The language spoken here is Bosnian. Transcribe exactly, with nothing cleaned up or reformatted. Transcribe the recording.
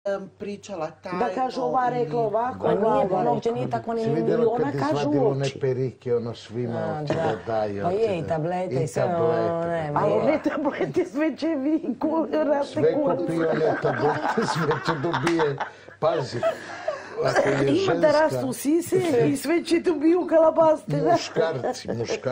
pričala tajno. Da kažu ova rekla ovako, A ova nije, ova ono uopće nije tako, ni, Si ni vidjela ona kad kažu izvadila one uopće. perike, ono svima hoće da daju. Pa je i tablete i sve ono, ne, Ali one tablete sve će vi kurate Sve kopije one tablete, sve će dobije. Pazi, ako je Ima da rastu ženska, sise i sve će tu biju kalabaste. muškarci, muškarci.